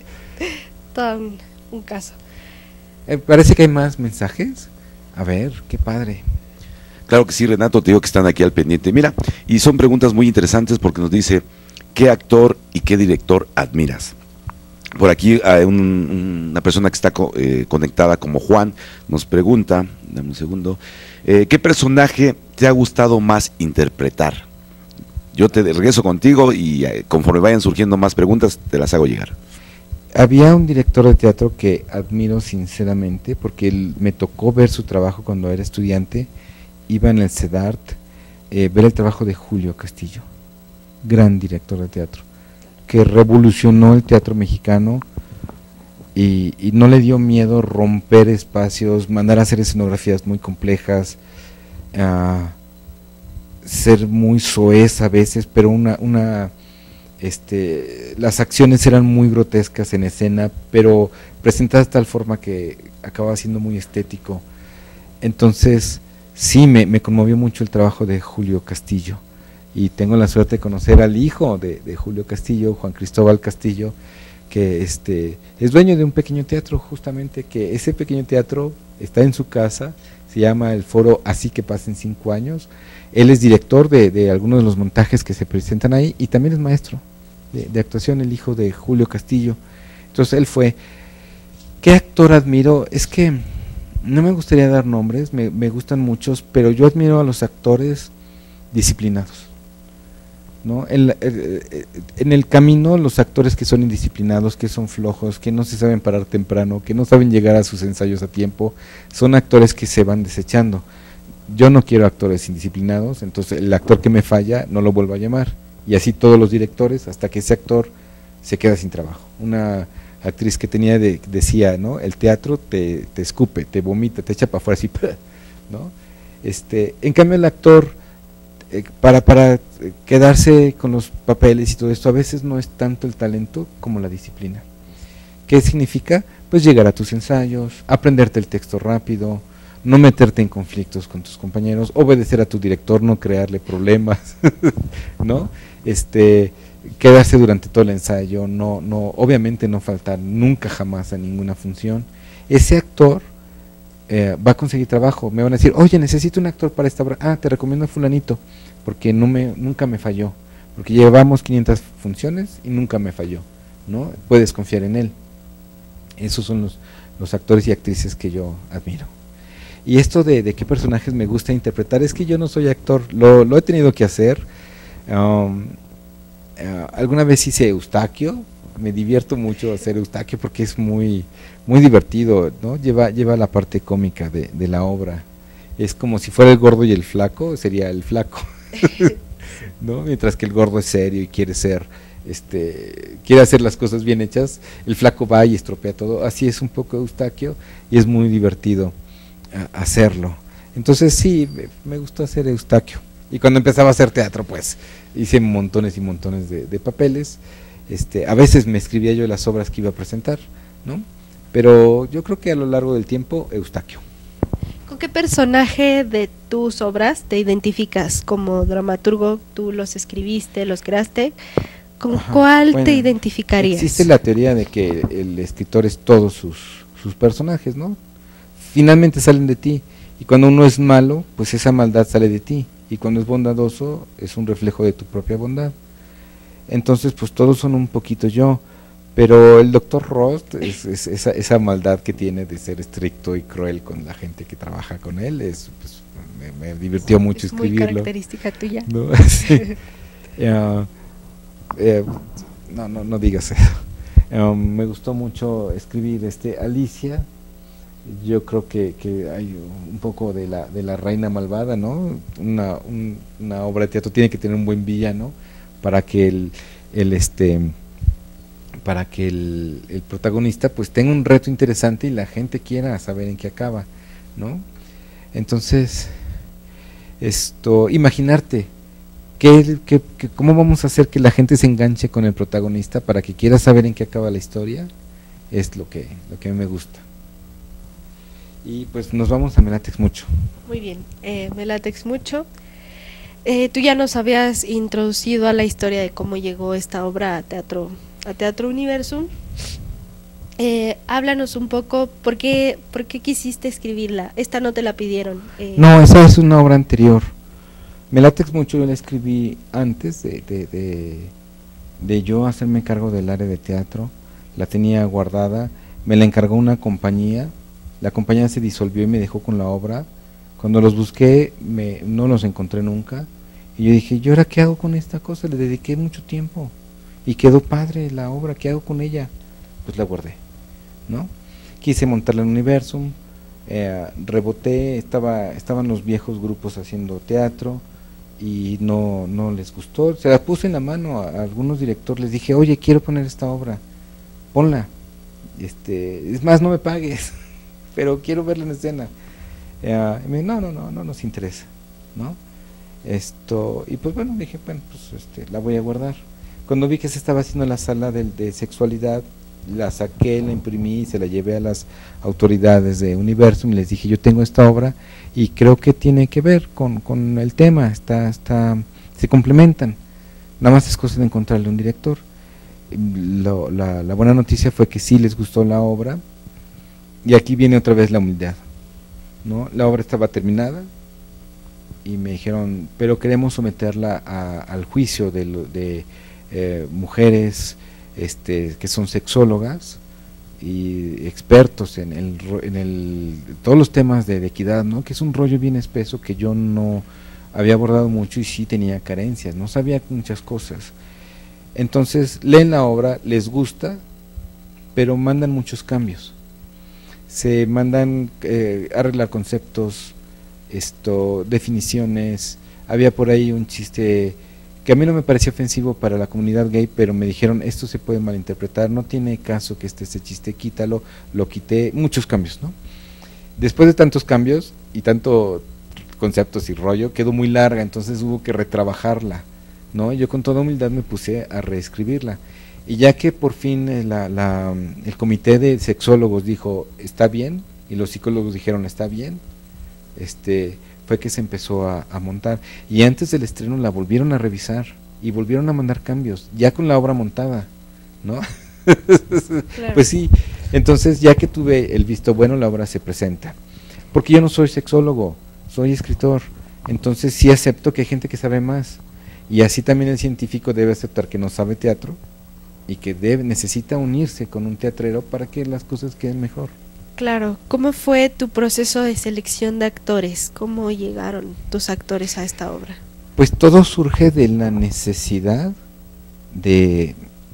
todo un, un caso. Eh, parece que hay más mensajes. A ver, qué padre. Claro que sí, Renato, te digo que están aquí al pendiente. Mira, y son preguntas muy interesantes porque nos dice, ¿qué actor y qué director admiras? Por aquí hay un, una persona que está co eh, conectada como Juan, nos pregunta, dame un segundo, eh, ¿qué personaje te ha gustado más interpretar? Yo te regreso contigo y eh, conforme vayan surgiendo más preguntas, te las hago llegar. Había un director de teatro que admiro sinceramente, porque él, me tocó ver su trabajo cuando era estudiante, iba en el CEDART, eh, ver el trabajo de Julio Castillo, gran director de teatro, que revolucionó el teatro mexicano y, y no le dio miedo romper espacios, mandar a hacer escenografías muy complejas, uh, ser muy soez a veces, pero una, una este, las acciones eran muy grotescas en escena, pero presentadas de tal forma que acababa siendo muy estético. Entonces, sí, me, me conmovió mucho el trabajo de Julio Castillo, y tengo la suerte de conocer al hijo de, de Julio Castillo, Juan Cristóbal Castillo, que este, es dueño de un pequeño teatro, justamente, que ese pequeño teatro está en su casa, se llama el Foro Así que Pasen Cinco Años. Él es director de, de algunos de los montajes que se presentan ahí y también es maestro de, de actuación, el hijo de Julio Castillo. Entonces él fue. ¿Qué actor admiro? Es que no me gustaría dar nombres, me, me gustan muchos, pero yo admiro a los actores disciplinados, ¿no? En, en el camino, los actores que son indisciplinados, que son flojos, que no se saben parar temprano, que no saben llegar a sus ensayos a tiempo, son actores que se van desechando. Yo no quiero actores indisciplinados, entonces el actor que me falla no lo vuelvo a llamar, y así todos los directores, hasta que ese actor se queda sin trabajo. Una actriz que tenía de, decía, ¿no? El teatro te, te escupe, te vomita, te echa para afuera así, ¿no? Este, en cambio el actor, eh, para, para quedarse con los papeles y todo esto, a veces no es tanto el talento como la disciplina. ¿Qué significa? Pues llegar a tus ensayos, aprenderte el texto rápido, no meterte en conflictos con tus compañeros, obedecer a tu director, no crearle problemas, ¿no? Este, quedarse durante todo el ensayo, no, no, obviamente no faltar nunca jamás a ninguna función. Ese actor eh, va a conseguir trabajo. Me van a decir, oye, necesito un actor para esta obra. Ah, te recomiendo a fulanito, porque no me, nunca me falló, porque llevamos quinientas funciones y nunca me falló, ¿no? Puedes confiar en él. Esos son los, los actores y actrices que yo admiro. Y esto de, de qué personajes me gusta interpretar, es que yo no soy actor, lo, lo he tenido que hacer. Um, uh, alguna vez hice Eustaquio, me divierto mucho hacer Eustaquio porque es muy, muy divertido, ¿no? Lleva, lleva la parte cómica de, de la obra. Es como si fuera el gordo y el flaco, sería el flaco, ¿no? Mientras que el gordo es serio y quiere ser, este, quiere hacer las cosas bien hechas, el flaco va y estropea todo. Así es un poco Eustaquio y es muy divertido a hacerlo. Entonces sí, me, me gustó hacer Eustaquio, y cuando empezaba a hacer teatro pues hice montones y montones de, de papeles. Este, a veces me escribía yo las obras que iba a presentar, ¿no? Pero yo creo que a lo largo del tiempo Eustaquio. ¿Con qué personaje de tus obras te identificas como dramaturgo? Tú los escribiste, los creaste, ¿con Ajá, cuál bueno, te identificarías? Existe la teoría de que el escritor es todos sus, sus personajes, ¿no? Finalmente salen de ti, y cuando uno es malo, pues esa maldad sale de ti, y cuando es bondadoso, es un reflejo de tu propia bondad. Entonces, pues todos son un poquito yo, pero el doctor Rost, es, es esa, esa maldad que tiene de ser estricto y cruel con la gente que trabaja con él, es, pues, me, me divirtió mucho es escribirlo. Muy característica tuya. ¿No? Sí. uh, eh, no, no, no digas eso. Um, me gustó mucho escribir este Alicia. Yo creo que, que hay un poco de la, de la reina malvada, ¿no? Una, un, una obra de teatro tiene que tener un buen villano para que el, el este para que el, el protagonista pues tenga un reto interesante y la gente quiera saber en qué acaba, ¿no? Entonces, esto, imaginarte qué, qué, qué, cómo vamos a hacer que la gente se enganche con el protagonista para que quiera saber en qué acaba la historia, es lo que, lo que a mí me gusta. Y pues nos vamos a Melatex Mucho. Muy bien, eh, Melatex Mucho. Eh, tú ya nos habías introducido a la historia de cómo llegó esta obra a Teatro, a Teatro Universum. Eh, háblanos un poco, ¿por qué, ¿por qué quisiste escribirla? Esta no te la pidieron. Eh. No, esa es una obra anterior. Melatex Mucho yo la escribí antes de, de, de, de yo hacerme cargo del área de teatro. La tenía guardada, me la encargó una compañía. La compañía se disolvió y me dejó con la obra. Cuando los busqué, me, no los encontré nunca. Y yo dije, ¿y ahora qué hago con esta cosa? Le dediqué mucho tiempo. Y quedó padre la obra, ¿qué hago con ella? Pues la guardé, ¿no? Quise montarla en Universum, eh, reboté, estaba, estaban los viejos grupos haciendo teatro y no, no les gustó. Se la puse en la mano a, a algunos directores, les dije, oye, quiero poner esta obra, ponla. Este, es más, no me pagues. Pero quiero verla en escena. Uh, y me, no, no, no, no nos interesa, ¿no? Esto, y pues bueno, dije, bueno, pues este, la voy a guardar. Cuando vi que se estaba haciendo la sala de, de sexualidad, la saqué, la imprimí, se la llevé a las autoridades de Universum y les dije, yo tengo esta obra y creo que tiene que ver con, con el tema, está, está, se complementan. Nada más es cosa de encontrarle un director. Lo, la, la buena noticia fue que sí les gustó la obra. Y aquí viene otra vez la humildad, ¿no? La obra estaba terminada y me dijeron, pero queremos someterla a, al juicio de, de eh, mujeres este, que son sexólogas y expertos en, el, en el, todos los temas de, de equidad, ¿no? Que es un rollo bien espeso que yo no había abordado mucho y sí tenía carencias, no sabía muchas cosas. Entonces leen la obra, les gusta, pero mandan muchos cambios. Se mandan eh, arreglar conceptos, esto, definiciones. Había por ahí un chiste que a mí no me parecía ofensivo para la comunidad gay, pero me dijeron, esto se puede malinterpretar, no tiene caso que esté ese chiste, quítalo. Lo quité, muchos cambios, ¿no? Después de tantos cambios y tanto conceptos y rollo, quedó muy larga, entonces hubo que retrabajarla, ¿no? Yo con toda humildad me puse a reescribirla. Y ya que por fin la, la, el comité de sexólogos dijo, está bien, y los psicólogos dijeron, está bien, este, fue que se empezó a, a montar. Y antes del estreno la volvieron a revisar, y volvieron a mandar cambios, ya con la obra montada, ¿no? Claro. Pues sí, entonces ya que tuve el visto bueno, la obra se presenta. Porque yo no soy sexólogo, soy escritor, entonces sí acepto que hay gente que sabe más. Y así también el científico debe aceptar que no sabe teatro, y que debe, necesita unirse con un teatrero para que las cosas queden mejor. Claro, ¿cómo fue tu proceso de selección de actores? ¿Cómo llegaron tus actores a esta obra? Pues todo surge de la necesidad de,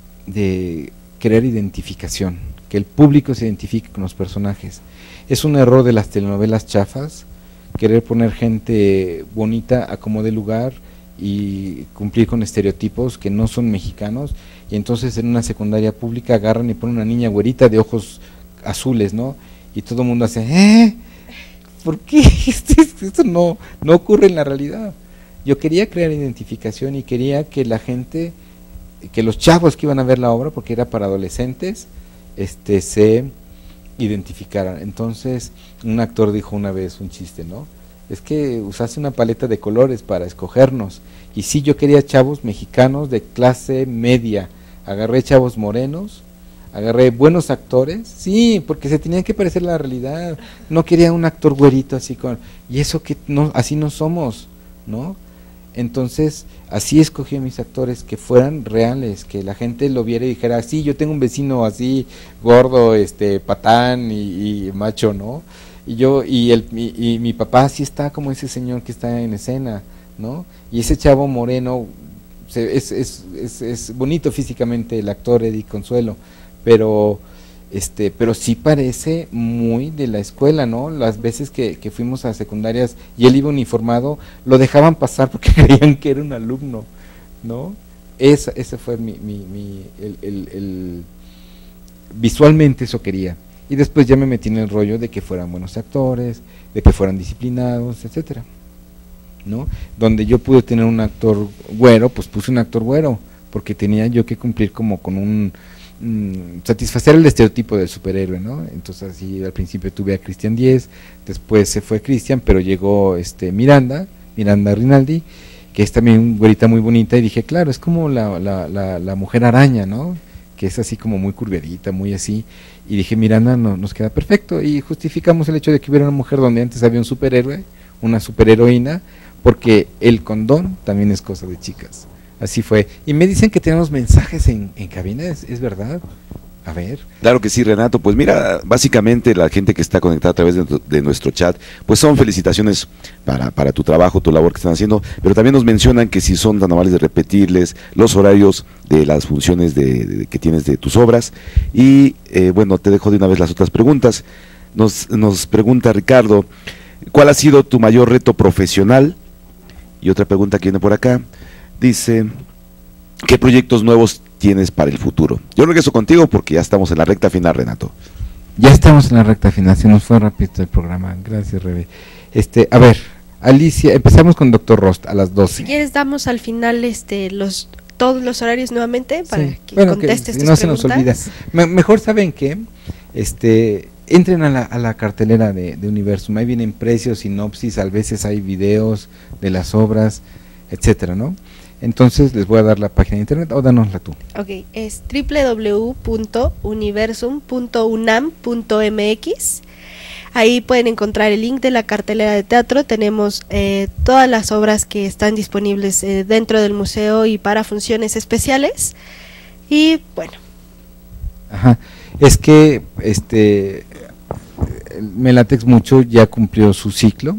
de crear identificación, que el público se identifique con los personajes. Es un error de las telenovelas chafas, querer poner gente bonita a como de lugar y cumplir con estereotipos que no son mexicanos, y entonces en una secundaria pública agarran y ponen una niña güerita de ojos azules, ¿no? Y todo el mundo hace, ¿eh? ¿Por qué? Esto, esto no, no ocurre en la realidad. Yo quería crear identificación y quería que la gente, que los chavos que iban a ver la obra, porque era para adolescentes, este, se identificaran. Entonces un actor dijo una vez un chiste, ¿no? Es que usaste una paleta de colores para escogernos, y sí, yo quería chavos mexicanos de clase media, agarré chavos morenos, agarré buenos actores, sí, porque se tenían que parecer a la realidad, no quería un actor güerito así con, y eso que no, así no somos, ¿no? Entonces, así escogí a mis actores, que fueran reales, que la gente lo viera y dijera, sí, yo tengo un vecino así, gordo, este, patán y, y macho, ¿no? Y yo, y, el, y, y mi papá sí está como ese señor que está en escena, ¿no? Y ese chavo moreno, se, es, es, es, es bonito físicamente el actor Eddie Consuelo, pero este pero sí parece muy de la escuela, ¿no? Las veces que, que fuimos a secundarias y él iba uniformado, lo dejaban pasar porque creían que era un alumno, ¿no? Esa, ese fue mi, mi, mi el, el, el, visualmente eso quería. Y después ya me metí en el rollo de que fueran buenos actores, de que fueran disciplinados, etcétera, ¿no? Donde yo pude tener un actor güero, pues puse un actor güero, porque tenía yo que cumplir como con un mmm, satisfacer el estereotipo del superhéroe, ¿no? Entonces así al principio tuve a Cristian Diez, después se fue Cristian, pero llegó este Miranda, Miranda Rinaldi, que es también una güerita muy bonita, y dije, claro, es como la, la, la, la mujer araña, ¿no? Que es así como muy curvedita, muy así, y dije, Miranda no, nos queda perfecto, y justificamos el hecho de que hubiera una mujer donde antes había un superhéroe, una superheroína, porque el condón también es cosa de chicas. Así fue. Y me dicen que tenemos mensajes en, en cabina, ¿es, ¿es verdad? A ver. Claro que sí, Renato. Pues mira, básicamente la gente que está conectada a través de, de nuestro chat, pues son felicitaciones para, para tu trabajo, tu labor que están haciendo, pero también nos mencionan que si son tan amables de repetirles los horarios de las funciones de, de, que tienes de tus obras. Y eh, bueno, te dejo de una vez las otras preguntas. Nos, nos pregunta Ricardo, ¿cuál ha sido tu mayor reto profesional? Y otra pregunta que viene por acá, dice, ¿qué proyectos nuevos tienes para el futuro? Yo regreso contigo porque ya estamos en la recta final, Renato. Ya estamos en la recta final, se nos fue rápido el programa, gracias, Rebe. Este, a ver, Alicia, empezamos con Doctor Rost a las doce. Si quieres damos al final este los todos los horarios nuevamente para sí. que bueno, contestes que, tus no preguntas. se nos olvida. Me, mejor saben que este entren a la, a la cartelera de, de Universum, ahí vienen precios, sinopsis, a veces hay videos de las obras, etcétera, ¿no? Entonces les voy a dar la página de internet, o danosla tú. Ok, es doble u doble u doble u punto universum punto unam punto m x. Ahí pueden encontrar el link de la cartelera de teatro. Tenemos eh, todas las obras que están disponibles eh, dentro del museo y para funciones especiales. Y bueno. Ajá, es que este Melatex Mucho ya cumplió su ciclo.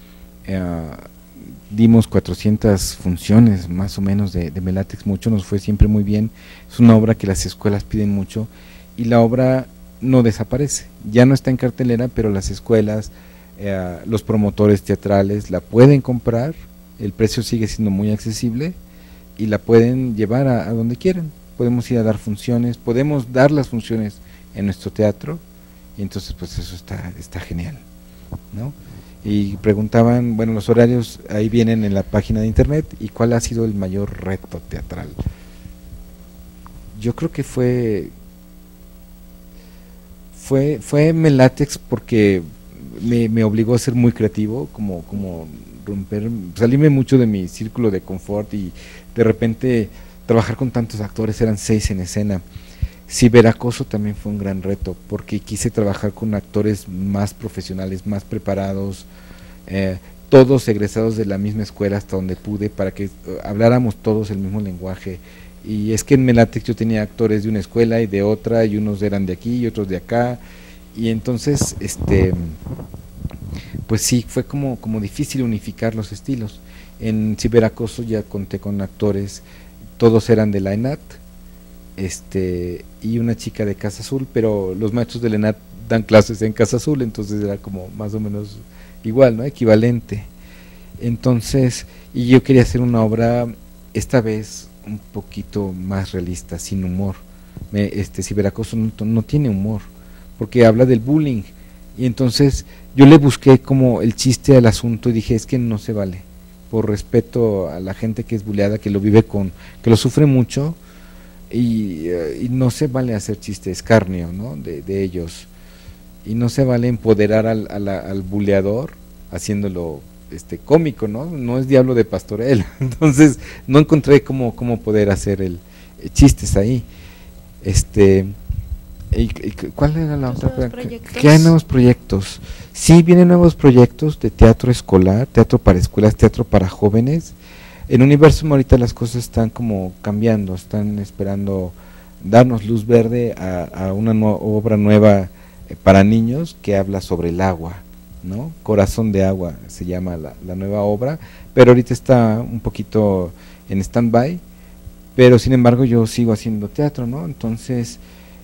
Uh, dimos cuatrocientas funciones más o menos de, de Melatex Mucho, nos fue siempre muy bien. Es una obra que las escuelas piden mucho y la obra no desaparece, ya no está en cartelera, pero las escuelas, eh, los promotores teatrales la pueden comprar, el precio sigue siendo muy accesible y la pueden llevar a, a donde quieran. Podemos ir a dar funciones, podemos dar las funciones en nuestro teatro y entonces pues eso está, está genial, ¿no? Y preguntaban, bueno, los horarios ahí vienen en la página de internet. ¿Y cuál ha sido el mayor reto teatral? Yo creo que fue fue fue Melatex, porque me, me obligó a ser muy creativo, como como romper, salirme mucho de mi círculo de confort y de repente trabajar con tantos actores, eran seis en escena. Ciberacoso también fue un gran reto, porque quise trabajar con actores más profesionales, más preparados, eh, todos egresados de la misma escuela hasta donde pude, para que uh, habláramos todos el mismo lenguaje. Y es que en Melatex yo tenía actores de una escuela y de otra, y unos eran de aquí y otros de acá, y entonces, este, pues sí, fue como, como difícil unificar los estilos. En Ciberacoso ya conté con actores, todos eran de la ENAT, este y una chica de Casa Azul, pero los maestros de la ENAT dan clases en Casa Azul, entonces era como más o menos igual, ¿no? Equivalente. Entonces, y yo quería hacer una obra esta vez un poquito más realista, sin humor. Me, este Ciberacoso no, no tiene humor, porque habla del bullying, y entonces yo le busqué como el chiste al asunto y dije, es que no se vale, por respeto a la gente que es bulleada, que lo vive con, que lo sufre mucho. Y, uh, y no se vale hacer chiste escarnio, ¿no? de, de ellos, y no se vale empoderar al, al, al buleador haciéndolo este cómico, ¿no? No es Diablo de Pastorela. Entonces no encontré cómo, cómo poder hacer el, el chistes ahí. Este y, y, ¿cuál era la otra? ¿Qué hay nuevos proyectos? Sí, vienen nuevos proyectos de teatro escolar, teatro para escuelas, teatro para jóvenes. En Universum ahorita las cosas están como cambiando, están esperando darnos luz verde a, a una no, obra nueva eh, para niños que habla sobre el agua, ¿no? Corazón de Agua se llama la, la nueva obra, pero ahorita está un poquito en stand-by, pero sin embargo yo sigo haciendo teatro, ¿no? Entonces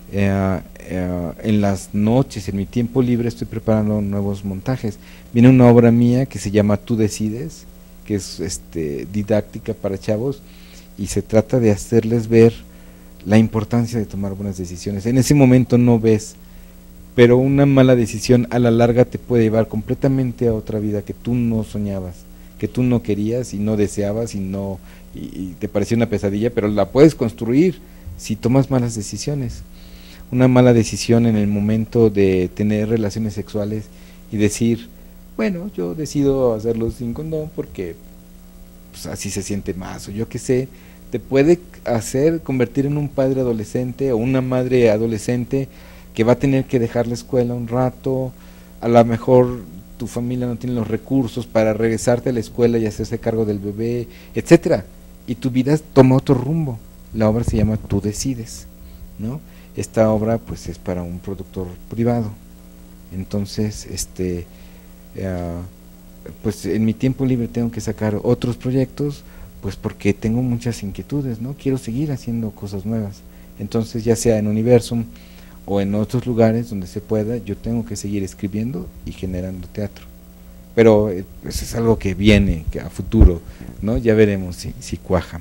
Eh, eh, en las noches, en mi tiempo libre, estoy preparando nuevos montajes. Viene una obra mía que se llama Tú Decides, que es este, didáctica para chavos, y se trata de hacerles ver la importancia de tomar buenas decisiones. En ese momento no ves, pero una mala decisión a la larga te puede llevar completamente a otra vida que tú no soñabas, que tú no querías y no deseabas y no y, y te parecía una pesadilla, pero la puedes construir si tomas malas decisiones. Una mala decisión en el momento de tener relaciones sexuales y decir, bueno, yo decido hacerlo sin condón porque pues, así se siente más, o yo qué sé, te puede hacer convertir en un padre adolescente o una madre adolescente que va a tener que dejar la escuela un rato, a lo mejor tu familia no tiene los recursos para regresarte a la escuela y hacerse cargo del bebé, etcétera, y tu vida toma otro rumbo. La obra se llama Tú Decides, ¿no? Esta obra pues es para un productor privado. Entonces, este uh, pues en mi tiempo libre tengo que sacar otros proyectos, pues porque tengo muchas inquietudes, ¿no? Quiero seguir haciendo cosas nuevas. Entonces, ya sea en Universum o en otros lugares donde se pueda, yo tengo que seguir escribiendo y generando teatro. Pero eh, pues es algo que viene, que a futuro, ¿no? Ya veremos si, si cuaja.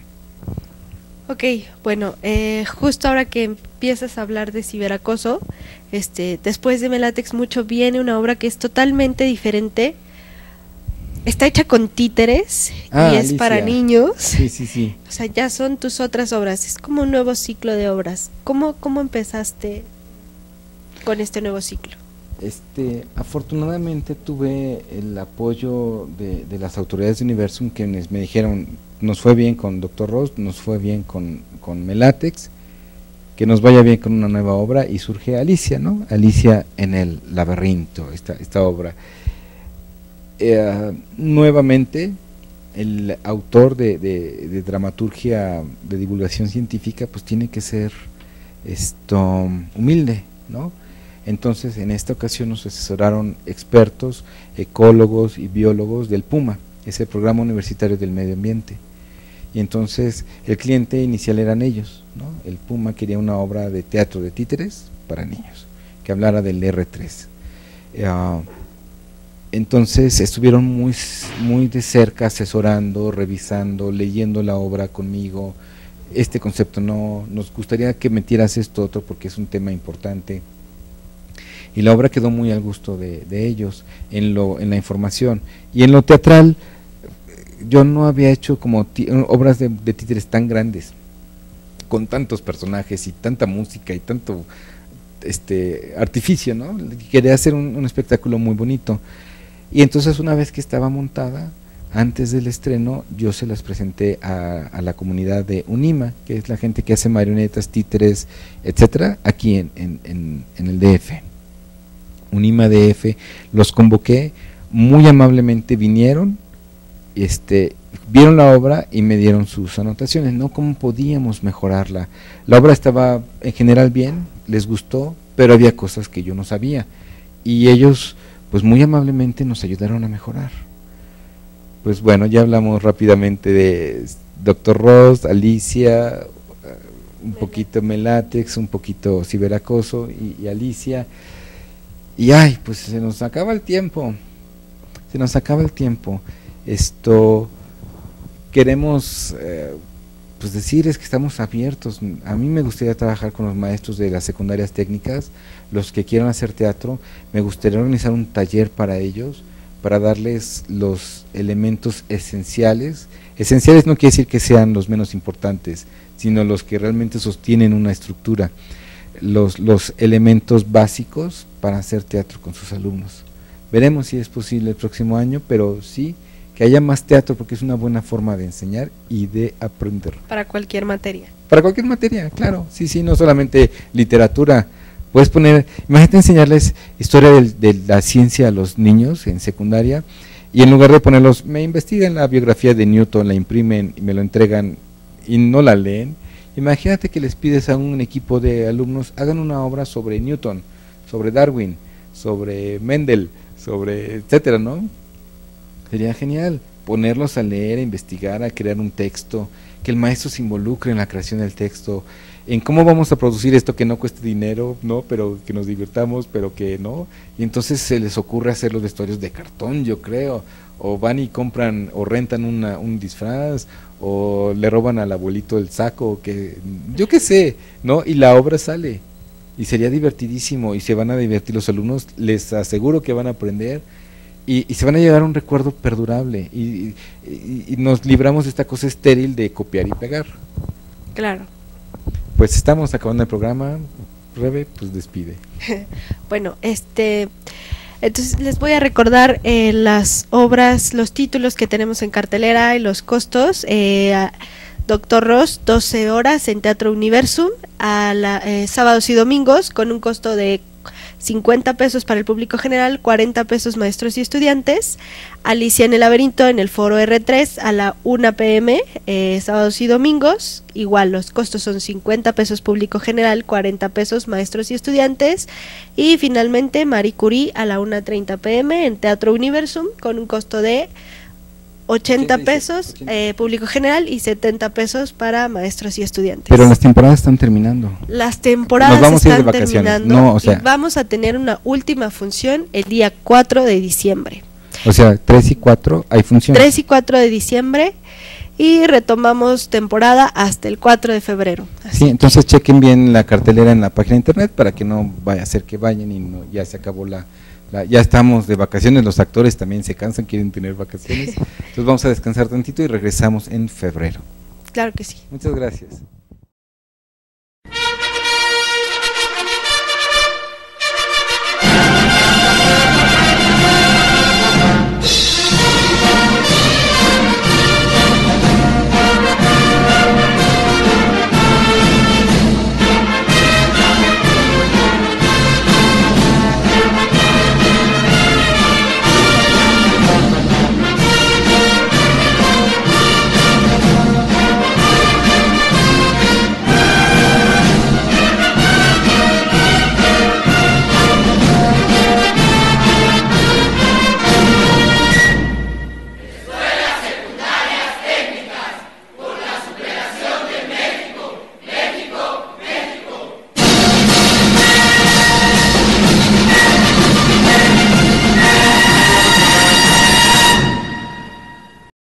Ok, bueno, eh, justo ahora que empiezas a hablar de ciberacoso, este, después de Melatex Mucho viene una obra que es totalmente diferente. Está hecha con títeres ah, y es Alicia. Para niños. Sí, sí, sí. O sea, ya son tus otras obras, es como un nuevo ciclo de obras. ¿Cómo, cómo empezaste con este nuevo ciclo? Este, afortunadamente tuve el apoyo de, de las autoridades de Universum, quienes me dijeron, nos fue bien con Doctor Ross, nos fue bien con, con Melatex, que nos vaya bien con una nueva obra, y surge Alicia, ¿no? Alicia en el laberinto, esta, esta obra. Eh, nuevamente, el autor de, de, de dramaturgia de divulgación científica, pues tiene que ser esto humilde, ¿no? Entonces, en esta ocasión nos asesoraron expertos, ecólogos y biólogos del PUMA, ese programa universitario del medio ambiente. Y entonces el cliente inicial eran ellos, ¿no? El PUMA quería una obra de teatro de títeres para niños, que hablara del erre tres. Uh, entonces estuvieron muy, muy de cerca asesorando, revisando, leyendo la obra conmigo. Este concepto no, nos gustaría que metieras esto otro porque es un tema importante. Y la obra quedó muy al gusto de, de ellos en, lo, en la información. Y en lo teatral, yo no había hecho como obras de, de títeres tan grandes, con tantos personajes y tanta música y tanto este artificio, ¿no? Quería hacer un, un espectáculo muy bonito. Y entonces, una vez que estaba montada, antes del estreno, yo se las presenté a, a la comunidad de UNIMA, que es la gente que hace marionetas, títeres, etcétera, aquí en, en, en, en el D F. UNIMA D F, los convoqué, muy amablemente vinieron, este, vieron la obra y me dieron sus anotaciones, ¿no? ¿Cómo podíamos mejorarla? La obra estaba en general bien, les gustó, pero había cosas que yo no sabía, y ellos, pues muy amablemente nos ayudaron a mejorar. Pues bueno, ya hablamos rápidamente de Doctor Ross, Alicia, un poquito Melatex, un poquito ciberacoso y, y Alicia. Y ay, pues se nos acaba el tiempo, se nos acaba el tiempo. Esto, queremos eh, pues decir es que estamos abiertos. A mí me gustaría trabajar con los maestros de las secundarias técnicas, los que quieran hacer teatro. Me gustaría organizar un taller para ellos, para darles los elementos esenciales. Esenciales no quiere decir que sean los menos importantes, sino los que realmente sostienen una estructura. Los, los elementos básicos para hacer teatro con sus alumnos. Veremos si es posible el próximo año, pero sí que haya más teatro porque es una buena forma de enseñar y de aprender. Para cualquier materia. Para cualquier materia, claro, sí, sí, no solamente literatura. Puedes poner, imagínate enseñarles historia de, de la ciencia a los niños en secundaria y en lugar de ponerlos, me investigan la biografía de Newton, la imprimen y me lo entregan y no la leen. Imagínate que les pides a un equipo de alumnos, hagan una obra sobre Newton, sobre Darwin, sobre Mendel, sobre etcétera, ¿no? Sería genial ponerlos a leer, a investigar, a crear un texto, que el maestro se involucre en la creación del texto, en cómo vamos a producir esto que no cueste dinero, ¿no? Pero que nos divirtamos, pero que no. Y entonces se les ocurre hacer los vestuarios de cartón, yo creo, o van y compran o rentan una, un disfraz, o le roban al abuelito el saco, que yo qué sé, ¿no? Y la obra sale, y sería divertidísimo, y se van a divertir los alumnos, les aseguro que van a aprender, y, y se van a llevar un recuerdo perdurable, y, y, y nos libramos de esta cosa estéril de copiar y pegar. Claro. Pues estamos acabando el programa. Rebe, pues despide. Bueno, este... entonces les voy a recordar eh, las obras, los títulos que tenemos en cartelera y los costos. eh, Doctor Ross, doce horas en Teatro Universum, a la, eh, sábados y domingos, con un costo de cincuenta pesos para el público general, cuarenta pesos maestros y estudiantes. Alicia en el laberinto en el foro erre tres a la una pe eme, eh, sábados y domingos, igual los costos son cincuenta pesos público general, cuarenta pesos maestros y estudiantes. Y finalmente Marie Curie a la una treinta pe eme en Teatro Universum, con un costo de ochenta pesos eh, público general y setenta pesos para maestros y estudiantes. Pero las temporadas están terminando. Las temporadas Nos vamos a ir están de vacaciones. terminando, No, o sea, y vamos a tener una última función el día cuatro de diciembre. O sea, tres y cuatro hay funciones. tres y cuatro de diciembre y retomamos temporada hasta el cuatro de febrero. Así Sí, entonces chequen bien la cartelera en la página de internet para que no vaya a ser que vayan y no, ya se acabó la, la... Ya estamos de vacaciones, los actores también se cansan, quieren tener vacaciones. Entonces vamos a descansar tantito y regresamos en febrero. Claro que sí. Muchas gracias.